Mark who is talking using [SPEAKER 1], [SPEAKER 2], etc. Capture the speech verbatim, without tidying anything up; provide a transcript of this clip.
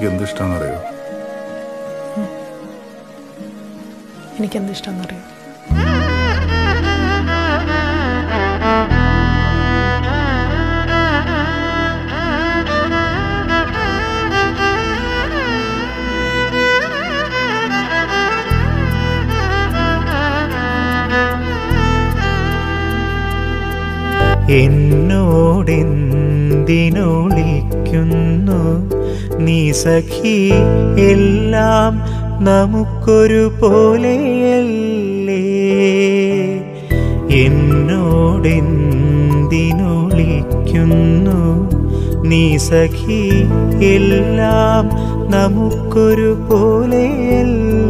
[SPEAKER 1] ചേച്ചിക്ക് എന്തിഷ്ടമാണെന്നറിയോ?
[SPEAKER 2] എനിക്കെന്തിഷ്ടമാണെന്നറിയോ?
[SPEAKER 3] എന്നോടെന്തിനൊളിക്കുന്നു നീ സഖി, എല്ലാം നമുക്കൊരു പോലെയല്ലേ. എന്നോടെന്തിനൊളിക്കുന്നു നീ സഖി, എല്ലാം നമുക്കൊരു പോലെയല്ലേ.